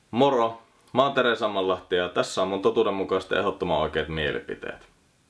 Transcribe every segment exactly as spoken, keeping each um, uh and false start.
Moro! Mä oon Tere Sammanlahti ja tässä on mun totuudenmukaisesti ehdottoman oikeat mielipiteet.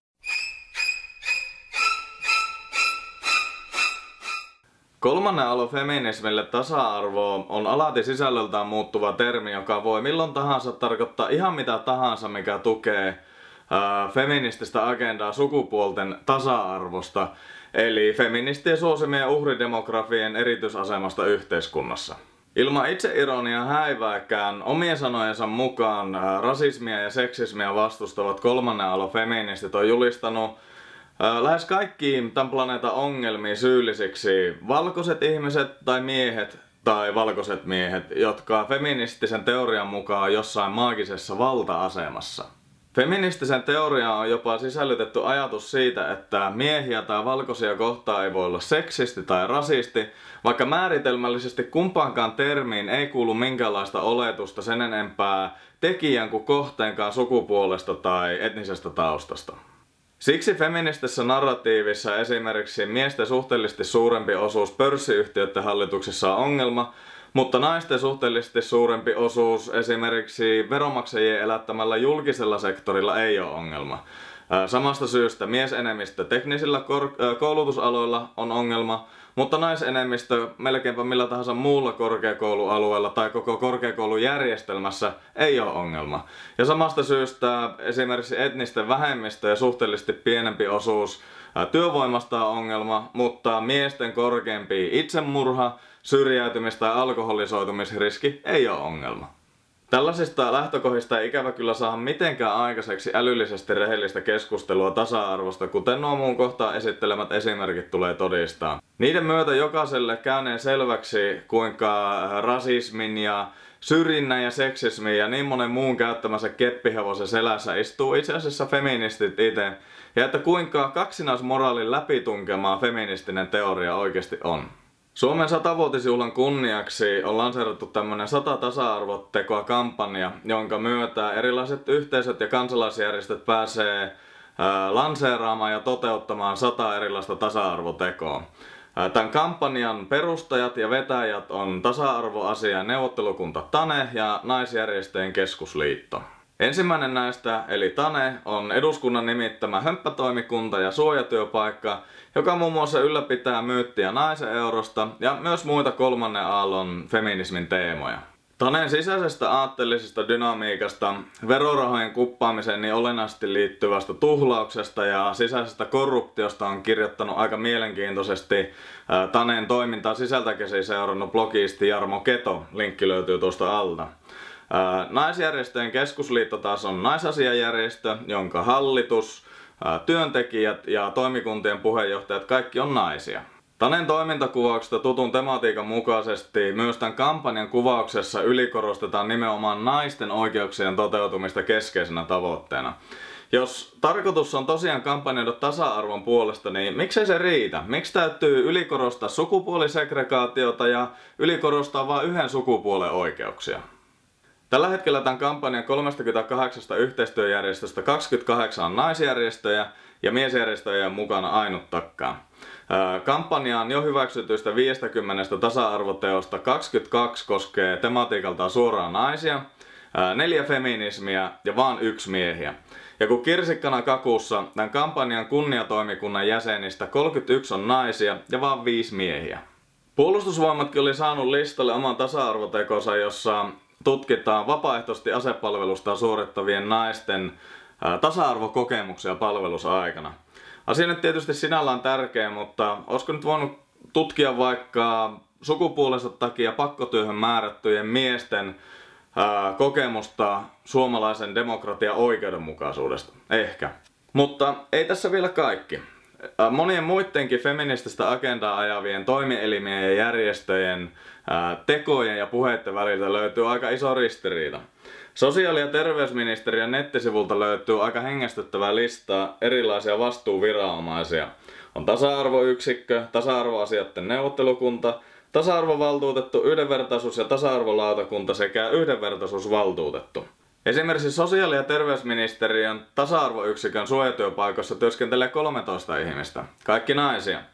Kolmannen aallon feminismille tasa-arvo on alati sisällöltään muuttuva termi, joka voi milloin tahansa tarkoittaa ihan mitä tahansa, mikä tukee ää, feminististä agendaa sukupuolten tasa-arvosta, eli feministien suosimien uhridemografien erityisasemasta yhteiskunnassa. Ilman itseironiaa häivääkään omien sanojensa mukaan ää, rasismia ja seksismia vastustavat kolmannen aallon feministit on julistanut ää, lähes kaikkiin tämän planeetan ongelmiin syyllisiksi valkoiset ihmiset tai miehet tai valkoiset miehet, jotka feministisen teorian mukaan on jossain maagisessa valta-asemassa. Feministisen teoriaan on jopa sisällytetty ajatus siitä, että miehiä tai valkoisia kohtaan ei voi olla seksisti tai rasisti, vaikka määritelmällisesti kumpaankaan termiin ei kuulu minkäänlaista oletusta sen enempää tekijän kuin kohteenkaan sukupuolesta tai etnisestä taustasta. Siksi feministisessä narratiivissa esimerkiksi miesten suhteellisesti suurempi osuus pörssiyhtiöiden hallituksissa on ongelma, mutta naisten suhteellisesti suurempi osuus esimerkiksi veronmaksajien elättämällä julkisella sektorilla ei ole ongelma. Samasta syystä miesenemmistö teknisillä koulutusaloilla on ongelma, mutta naisenemmistö melkeinpä millä tahansa muulla korkeakoulualueella tai koko korkeakoulujärjestelmässä ei ole ongelma. Ja samasta syystä esimerkiksi etnisten vähemmistöjen suhteellisesti pienempi osuus työvoimasta on ongelma, mutta miesten korkeampi itsemurha, syrjäytymis- tai alkoholisoitumisriski ei ole ongelma. Tällaisista lähtökohdista ei ikävä kyllä saa mitenkään aikaiseksi älyllisesti rehellistä keskustelua tasa-arvosta, kuten nuo muun kohtaan esittelemät esimerkit tulee todistaa. Niiden myötä jokaiselle käyneen selväksi, kuinka rasismin ja syrjinnän ja seksismin ja niin monen muun käyttämänsä keppihevosen selässä istuu itse asiassa feministit itse, ja että kuinka kaksinaismoraalin läpitunkemaa feministinen teoria oikeasti on. Suomen satavuotisjuhlan kunniaksi on lanseerattu tämmönen sata tasa-arvotekoa kampanja, jonka myötä erilaiset yhteisöt ja kansalaisjärjestöt pääsee ää, lanseeraamaan ja toteuttamaan sata erilaista tasa-arvotekoa. Ää, tämän kampanjan perustajat ja vetäjät on tasa-arvoasiain neuvottelukunta TANE ja naisjärjestöjen keskusliitto. Ensimmäinen näistä, eli TANE, on eduskunnan nimittämä hömppätoimikunta ja suojatyöpaikka, joka muun muassa ylläpitää myyttiä naisen eurosta ja myös muita kolmannen aallon feminismin teemoja. TANEn sisäisestä aatteellisesta dynamiikasta, verorahojen kuppaamiseen niin olennaisesti liittyvästä tuhlauksesta ja sisäisestä korruptiosta on kirjoittanut aika mielenkiintoisesti TANEn toimintaa sisältä käsin seurannut blogisti Jarmo Keto. Linkki löytyy tuosta alta. Naisjärjestöjen keskusliitto taas on naisasiajärjestö, jonka hallitus, työntekijät ja toimikuntien puheenjohtajat kaikki on naisia. TANEn toimintakuvauksesta tutun tematiikan mukaisesti myös tämän kampanjan kuvauksessa ylikorostetaan nimenomaan naisten oikeuksien toteutumista keskeisenä tavoitteena. Jos tarkoitus on tosiaan kampanjoida tasa-arvon puolesta, niin miksei se riitä? Miksi täytyy ylikorostaa sukupuolisegregaatiota ja ylikorostaa vain yhden sukupuolen oikeuksia? Tällä hetkellä tämän kampanjan kolmekymmentäkahdeksan yhteistyöjärjestöstä kaksikymmentäkahdeksan on naisjärjestöjä ja miesjärjestöjä on mukana ainuttakkaan. Kampanjaan jo hyväksytyistä viisikymmentä tasa-arvoteosta kaksikymmentäkaksi koskee tematiikaltaan suoraan naisia, neljä feminismiä ja vain yksi miehiä. Ja kun kirsikkana kakussa tämän kampanjan kunniatoimikunnan jäsenistä kolmekymmentäyksi on naisia ja vain viisi miehiä. Puolustusvoimatkin oli saanut listalle oman tasa-arvotekonsa, jossa tutkitaan vapaaehtoisesti asepalvelusta suorittavien naisten ää, tasa-arvokokemuksia palvelusaikana. Asia nyt tietysti sinällään tärkeä, mutta olisiko nyt voinut tutkia vaikka sukupuolensa takia pakkotyöhön määrättyjen miesten ää, kokemusta suomalaisen demokratian oikeudenmukaisuudesta? Ehkä. Mutta ei tässä vielä kaikki. Monien muidenkin feminististä agendaa ajavien toimielimien ja järjestöjen ää, tekojen ja puheiden väliltä löytyy aika iso ristiriita. Sosiaali- ja terveysministeriön nettisivulta löytyy aika hengästyttävää listaa erilaisia vastuuviranomaisia. On tasa-arvoyksikkö, tasa-arvoasioiden neuvottelukunta, tasa-arvovaltuutettu, yhdenvertaisuus- ja tasa-arvolautakunta sekä yhdenvertaisuusvaltuutettu. Esimerkiksi sosiaali- ja terveysministeriön tasa-arvoyksikön suojatyöpaikoissa työskentelee kolmetoista ihmistä, kaikki naisia.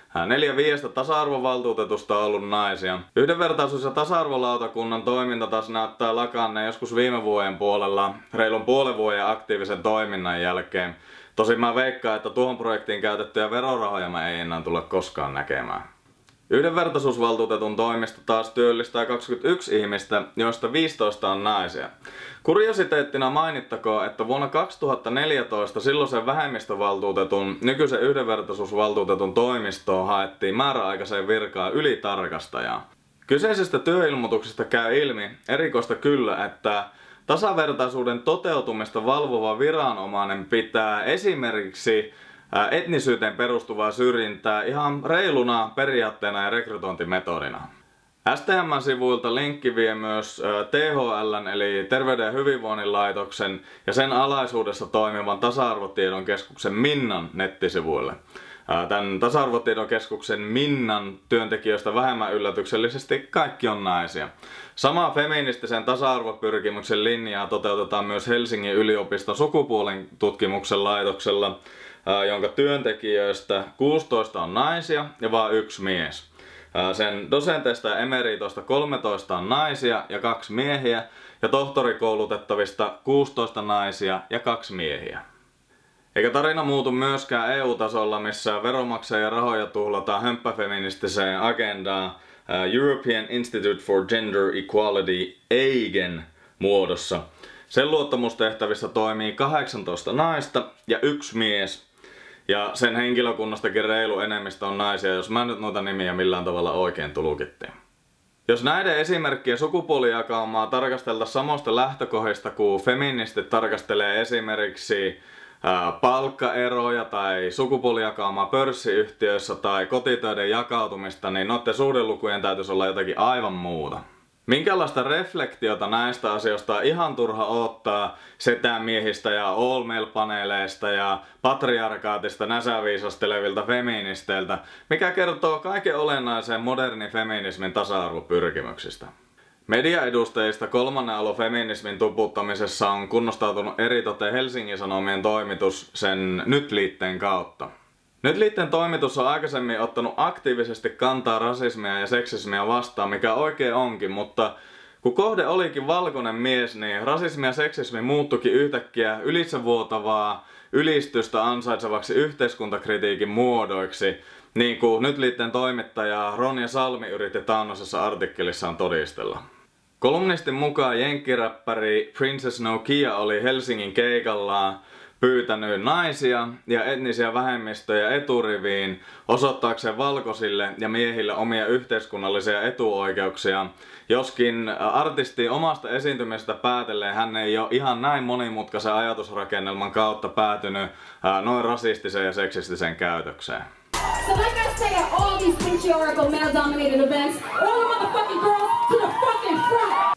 Neljä viiestä tasa-arvovaltuutetusta on ollut naisia. Yhdenvertaisuus- ja tasa-arvolautakunnan toiminta taas näyttää lakanneen joskus viime vuoden puolella reilun puolen vuoden aktiivisen toiminnan jälkeen. Tosin mä veikkaan, että tuohon projektiin käytettyjä verorahoja mä ei enää tule koskaan näkemään. Yhdenvertaisuusvaltuutetun toimisto taas työllistää kaksikymmentäyksi ihmistä, joista viisitoista on naisia. Kuriositeettina mainittakoon, että vuonna kaksituhattaneljätoista silloisen vähemmistövaltuutetun, nykyisen yhdenvertaisuusvaltuutetun toimistoon haettiin määräaikaiseen virkaan ylitarkastajaa. Kyseisestä työilmoituksesta käy ilmi, erikoista kyllä, että tasavertaisuuden toteutumista valvova viranomainen pitää esimerkiksi etnisyyteen perustuvaa syrjintää ihan reiluna periaatteena ja rekrytointimetodina. S T M-sivuilta linkki vie myös T H L:n eli Terveyden ja hyvinvoinnin laitoksen ja sen alaisuudessa toimivan tasa-arvotiedon keskuksen Minnan nettisivuille. Tämän tasa-arvotiedon keskuksen Minnan työntekijöistä vähemmän yllätyksellisesti kaikki on naisia. Samaa feministisen tasa-arvopyrkimyksen linjaa toteutetaan myös Helsingin yliopiston sukupuolen tutkimuksen laitoksella, jonka työntekijöistä kuusitoista on naisia ja vain yksi mies. Sen dosenteista ja emeritoista kolmetoista on naisia ja kaksi miehiä, ja tohtorikoulutettavista kuusitoista naisia ja kaksi miehiä. Eikä tarina muutu myöskään E U-tasolla, missä veronmaksajien rahoja tuhlataan hömppäfeministiseen agendaan European Institute for Gender Equality E I G N muodossa. Sen luottamustehtävissä toimii kahdeksantoista naista ja yksi mies. Ja sen henkilökunnastakin reilu enemmistö on naisia, jos mä nyt noita nimiä millään tavalla oikein tulkittiin. Jos näiden esimerkkien sukupuolijakaumaa tarkasteltaisiin samoista lähtökohdista kuin feministit tarkastelee esimerkiksi ää, palkkaeroja tai sukupuolijakaumaa pörssiyhtiöissä tai kotitöiden jakautumista, niin noiden suhdelukujen täytyisi olla jotakin aivan muuta. Minkälaista reflektiota näistä asioista on ihan turha odottaa setämiehistä ja all-male-paneeleista ja patriarkaatista näsäviisastelevilta feministeiltä, mikä kertoo kaiken olennaisen modernin feminismin tasa-arvopyrkimyksistä. Mediaedustajista kolmannen aallon feminismin tuputtamisessa on kunnostautunut eritoten Helsingin Sanomien toimitus sen Nyt-liitteen kautta. Nyt-liitteen toimitus on aikaisemmin ottanut aktiivisesti kantaa rasismia ja seksismia vastaan, mikä oikein onkin, mutta kun kohde olikin valkoinen mies, niin rasismi ja seksismi muuttuikin yhtäkkiä ylitsevuotavaa ylistystä ansaitsevaksi yhteiskuntakritiikin muodoiksi, niin kuin Nyt-liitteen toimittaja Ronja Salmi yritti taannoisessa artikkelissaan todistella. Kolumnistin mukaan jenkkiräppäri Princess Nokia oli Helsingin keikallaan pyytänyt naisia ja etnisiä vähemmistöjä eturiviin osoittaakseen valkoisille ja miehille omia yhteiskunnallisia etuoikeuksia, joskin artistin omasta esiintymisestä päätellen hän ei ole ihan näin monimutkaisen ajatusrakennelman kautta päätynyt ää, noin rasistiseen ja seksistiseen käytökseen. So like I say at all these patriarchal male-dominated events, all the motherfucking girls to the fucking front!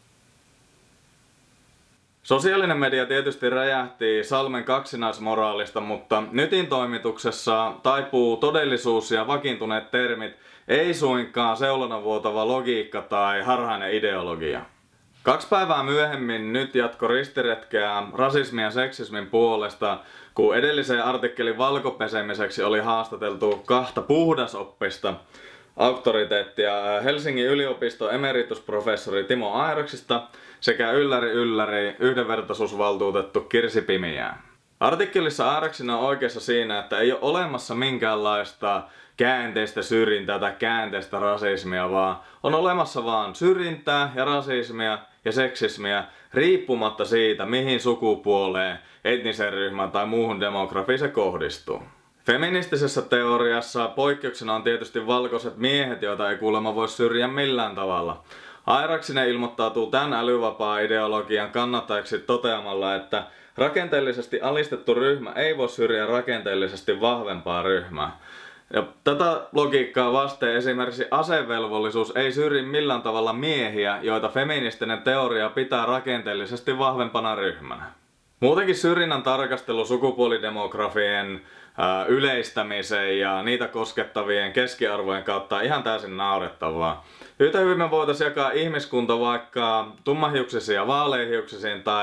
Sosiaalinen media tietysti räjähti Salmen kaksinaismoraalista, mutta Nytin toimituksessa taipuu todellisuus ja vakiintuneet termit, ei suinkaan seulona vuotava logiikka tai harhainen ideologia. Kaksi päivää myöhemmin Nyt jatko ristiretkeä rasismin ja seksismin puolesta, kun edellisen artikkelin valkopesemiseksi oli haastateltu kahta puhdasoppista auktoriteettia Helsingin yliopiston emeritusprofessori Timo Airaksista sekä ylläri ylläri yhdenvertaisuusvaltuutettu Kirsi Pimiää. Artikkelissa Airaksina on oikeassa siinä, että ei ole olemassa minkäänlaista käänteistä syrjintää tai käänteistä rasismia, vaan on olemassa vaan syrjintää ja rasismia ja seksismiä riippumatta siitä, mihin sukupuoleen, etniseen ryhmään tai muuhun demografiin se kohdistuu. Feministisessä teoriassa poikkeuksena on tietysti valkoiset miehet, joita ei kuulemma voi syrjiä millään tavalla. Airaksinen ilmoittautuu tämän älyvapaa ideologian kannattajaksi toteamalla, että rakenteellisesti alistettu ryhmä ei voi syrjiä rakenteellisesti vahvempaa ryhmää. Ja tätä logiikkaa vasten esimerkiksi asevelvollisuus ei syrji millään tavalla miehiä, joita feministinen teoria pitää rakenteellisesti vahvempana ryhmänä. Muutenkin syrjinnän tarkastelu sukupuolidemografien ää, yleistämisen ja niitä koskettavien keskiarvojen kautta on ihan täysin naurettavaa. Yhtä hyvin me voitaisiin jakaa ihmiskunta vaikka tummahiuksisiin ja vaaleihiuksisiin tai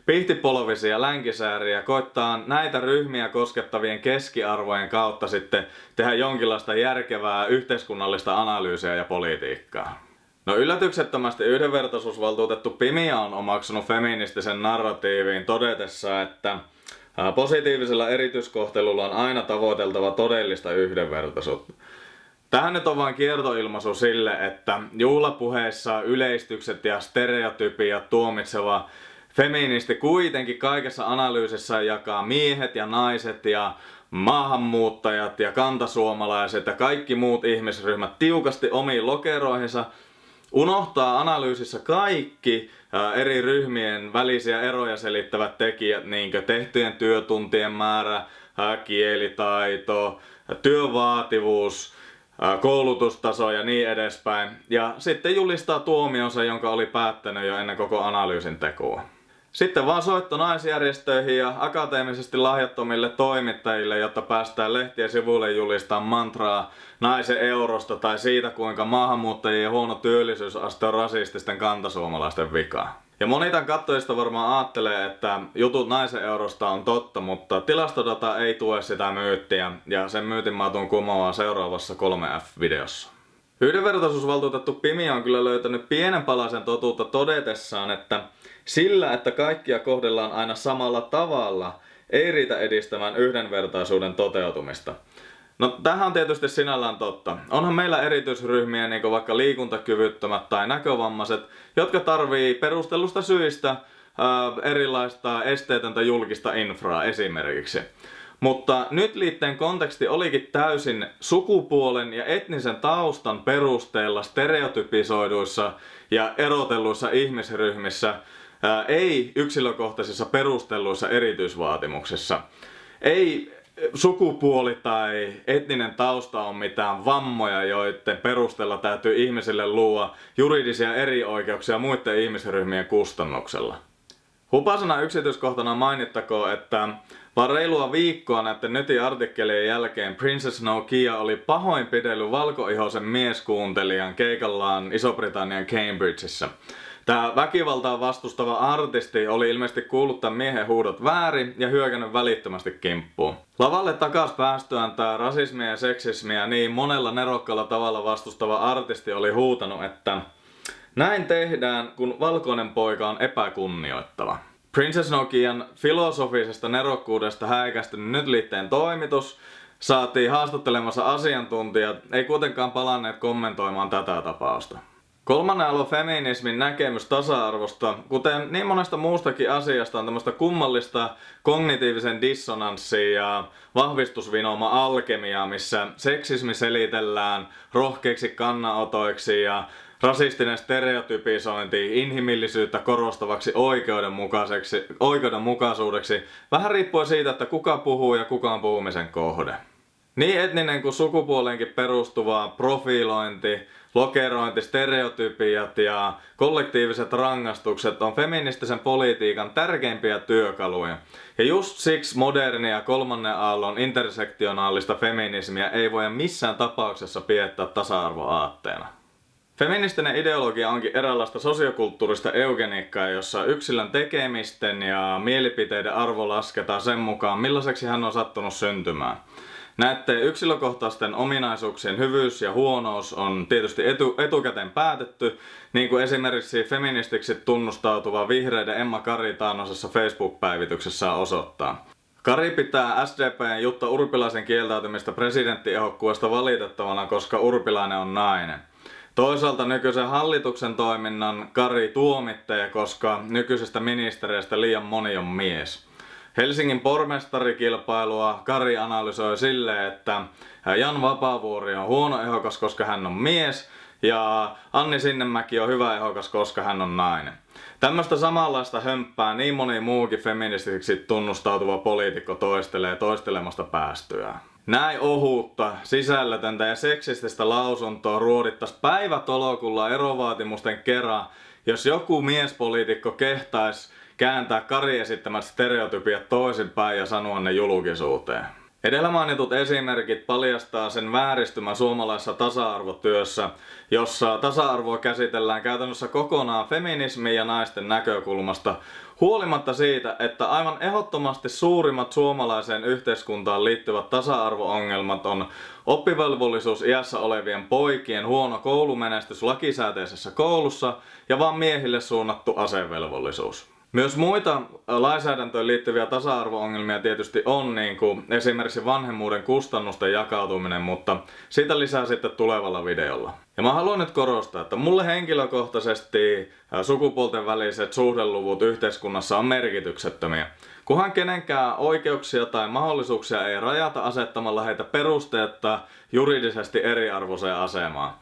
pihtipolvisia länkisääriä, koittaa näitä ryhmiä koskettavien keskiarvojen kautta sitten tehdä jonkinlaista järkevää yhteiskunnallista analyysiä ja politiikkaa. No yllätyksettömästi yhdenvertaisuusvaltuutettu Pimiä on omaksunut feministisen narratiiviin todetessa, että positiivisella erityiskohtelulla on aina tavoiteltava todellista yhdenvertaisuutta. Tähän nyt on vain kiertoilmaisu sille, että juhlapuheissa yleistykset ja stereotypiat tuomitseva feministi kuitenkin kaikessa analyysissä jakaa miehet ja naiset ja maahanmuuttajat ja kantasuomalaiset ja kaikki muut ihmisryhmät tiukasti omiin lokeroihinsa, unohtaa analyysissä kaikki ää, eri ryhmien välisiä eroja selittävät tekijät, niin kuin tehtyjen työtuntien määrä, ää, kielitaito, työvaativuus, ää, koulutustaso ja niin edespäin. Ja sitten julistaa tuomionsa, jonka oli päättänyt jo ennen koko analyysin tekoa. Sitten vaan soitto naisjärjestöihin ja akateemisesti lahjattomille toimittajille, jotta päästään lehtien sivuille julistamaan mantraa naisen eurosta tai siitä, kuinka maahanmuuttajien huono työllisyysaste on rasististen kantasuomalaisten vika. Ja moni tämän katsojista varmaan ajattelee, että jutut naisen eurosta on totta, mutta tilastodata ei tue sitä myyttiä ja sen myytin mä tuun kumoamaan seuraavassa kolme F-videossa. Yhdenvertaisuusvaltuutettu Pimiä on kyllä löytänyt pienen palasen totuutta todetessaan, että sillä, että kaikkia kohdellaan aina samalla tavalla, ei riitä edistämään yhdenvertaisuuden toteutumista. No tämähän on tietysti sinällään totta. Onhan meillä erityisryhmiä, niin kuin vaikka liikuntakyvyttömät tai näkövammaiset, jotka tarvii perustellusta syistä ää, erilaista esteetöntä julkista infraa esimerkiksi. Mutta nyt liitteen konteksti olikin täysin sukupuolen ja etnisen taustan perusteella stereotypisoiduissa ja erotelluissa ihmisryhmissä, ää, ei yksilökohtaisissa perustelluissa erityisvaatimuksissa. Ei sukupuoli tai etninen tausta on mitään vammoja, joiden perusteella täytyy ihmisille luoda juridisia erioikeuksia muiden ihmisryhmien kustannuksella. Hupasena yksityiskohtana mainittakoon, että vaan reilua viikkoa näiden netin-artikkelien jälkeen Princess Nokia oli pahoinpidellyt valkoihoisen mieskuuntelijan keikallaan Iso-Britannian Cambridgeissa. Tämä väkivaltaa vastustava artisti oli ilmeisesti kuullut tämän miehen huudot väärin ja hyökännyt välittömästi kimppuun. Lavalle takas päästyään tämä rasismia ja seksismiä niin monella nerokkaalla tavalla vastustava artisti oli huutanut, että näin tehdään, kun valkoinen poika on epäkunnioittava. Princess Nokian filosofisesta nerokkuudesta häikästynyt nyt liitteen toimitus saatiin haastattelemassa asiantuntijat, ei kuitenkaan palanneet kommentoimaan tätä tapausta. Kolmannen aallon feminismin näkemys tasa-arvosta, kuten niin monesta muustakin asiasta, on tämmöistä kummallista kognitiivisen dissonanssia ja vahvistusvinooma alkemiaa, missä seksismi selitellään rohkeiksi kannanotoiksi ja rasistinen stereotypisointi inhimillisyyttä korostavaksi oikeudenmukaiseksi, oikeudenmukaisuudeksi, vähän riippuen siitä, että kuka puhuu ja kuka on puhumisen kohde. Niin etninen kuin sukupuolenkin perustuva profilointi, lokerointi, stereotypiat ja kollektiiviset rangaistukset on feministisen politiikan tärkeimpiä työkaluja. Ja just siksi modernia kolmannen aallon intersektionaalista feminismiä ei voida missään tapauksessa piettää tasa-arvoaatteena. Feministinen ideologia onkin eräänlaista sosiokulttuurista eugeniikkaa, jossa yksilön tekemisten ja mielipiteiden arvo lasketaan sen mukaan, millaiseksi hän on sattunut syntymään. Näette yksilökohtaisten ominaisuuksien hyvyys ja huonous on tietysti etu, etukäteen päätetty, niin kuin esimerkiksi feministiksi tunnustautuva vihreiden Emma Kari taannoisessa Facebook-päivityksessä osoittaa. Kari pitää S D P:n Jutta Urpilaisen kieltäytymistä presidenttiehdokkuudesta valitettavana, koska Urpilainen on nainen. Toisaalta nykyisen hallituksen toiminnan Kari tuomittelee, koska nykyisistä ministereistä liian moni on mies. Helsingin pormestarikilpailua Kari analysoi silleen, että Jan Vapaavuori on huono ehdokas, koska hän on mies, ja Anni Sinnemäki on hyvä ehdokas, koska hän on nainen. Tämmöistä samanlaista hömppää niin moni muukin feministiksi tunnustautuva poliitikko toistelee toistelemasta päästyään. Näin ohutta, sisällötöntä ja seksististä lausuntoa ruodittaisi päivätolokulla erovaatimusten kerran, jos joku miespoliitikko kehtaisi kääntää Kari esittämät stereotypiat toisinpäin ja sanoa ne julkisuuteen. Edellä mainitut esimerkit paljastaa sen vääristymän suomalaisessa tasa-arvotyössä, jossa tasa-arvoa käsitellään käytännössä kokonaan feminismin ja naisten näkökulmasta, huolimatta siitä, että aivan ehdottomasti suurimmat suomalaiseen yhteiskuntaan liittyvät tasa-arvo-ongelmat on oppivelvollisuus iässä olevien poikien huono koulumenestys lakisääteisessä koulussa ja vain miehille suunnattu asevelvollisuus. Myös muita lainsäädäntöön liittyviä tasa-arvo-ongelmia tietysti on, niin kuin esimerkiksi vanhemmuuden kustannusten jakautuminen, mutta siitä lisää sitten tulevalla videolla. Ja mä haluan nyt korostaa, että mulle henkilökohtaisesti sukupuolten väliset suhdeluvut yhteiskunnassa on merkityksettömiä. Kunhan kenenkään oikeuksia tai mahdollisuuksia ei rajata asettamalla heitä perusteetta juridisesti eriarvoiseen asemaan.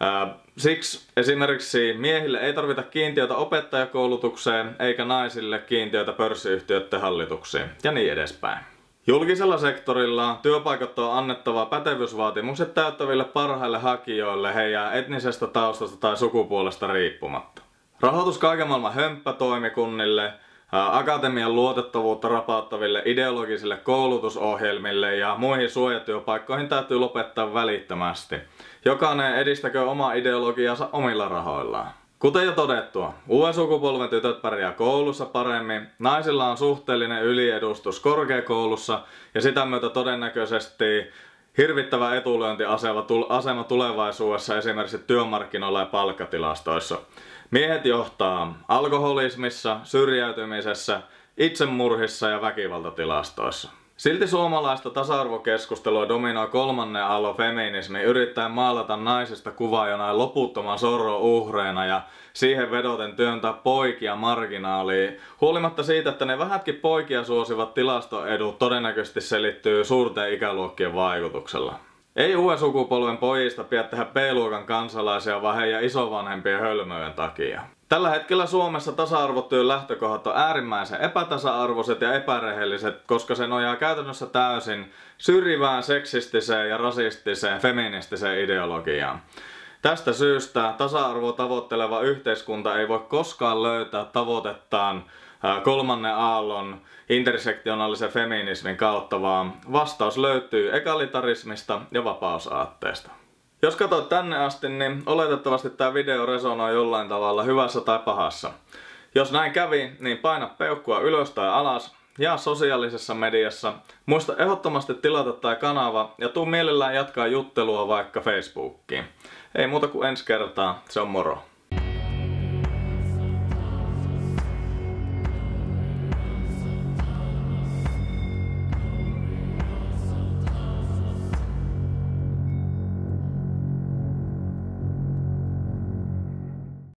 Siksi esimerkiksi miehille ei tarvita kiintiötä opettajakoulutukseen eikä naisille kiintiötä pörssiyhtiöiden hallituksiin ja niin edespäin. Julkisella sektorilla työpaikat on annettava pätevyysvaatimukset täyttäville parhaille hakijoille heidän etnisestä taustasta tai sukupuolesta riippumatta. Rahoitus kaiken maailman hömppätoimikunnille, akatemian luotettavuutta rapauttaville ideologisille koulutusohjelmille ja muihin suojatyöpaikkoihin täytyy lopettaa välittömästi. Jokainen edistäkö omaa ideologiansa omilla rahoillaan. Kuten jo todettua, uuden sukupolven tytöt pärjää koulussa paremmin, naisilla on suhteellinen yliedustus korkeakoulussa ja sitä myötä todennäköisesti hirvittävä etulyöntiasema tulevaisuudessa esimerkiksi työmarkkinoilla ja palkkatilastoissa. Miehet johtaa alkoholismissa, syrjäytymisessä, itsemurhissa ja väkivaltatilastoissa. Silti suomalaista tasa-arvokeskustelua dominoi kolmannen aallon feminismi yrittäen maalata naisista kuvaa jonain loputtoman sorron uhreina ja siihen vedoten työntää poikia marginaaliin, huolimatta siitä, että ne vähätkin poikia suosivat tilastoedut todennäköisesti selittyy suurten ikäluokkien vaikutuksella. Ei uuden sukupolven pojista pidä tehdä B-luokan kansalaisia vaan heidän isovanhempien hölmöjen takia. Tällä hetkellä Suomessa tasa-arvotyön lähtökohdat on äärimmäisen epätasa-arvoiset ja epärehelliset, koska se nojaa käytännössä täysin syrjivään, seksistiseen ja rasistiseen, feministiseen ideologiaan. Tästä syystä tasa-arvoa tavoitteleva yhteiskunta ei voi koskaan löytää tavoitettaan kolmannen aallon intersektionaalisen feminismin kautta, vaan vastaus löytyy egalitarismista ja vapausaatteesta. Jos katsoit tänne asti, niin oletettavasti tämä video resonoi jollain tavalla hyvässä tai pahassa. Jos näin kävi, niin paina peukkua ylös tai alas, jaa sosiaalisessa mediassa, muista ehdottomasti tilata tämä kanava ja tuu mielellään jatkaa juttelua vaikka Facebookiin. Ei muuta kuin ensi kertaa, se on moro!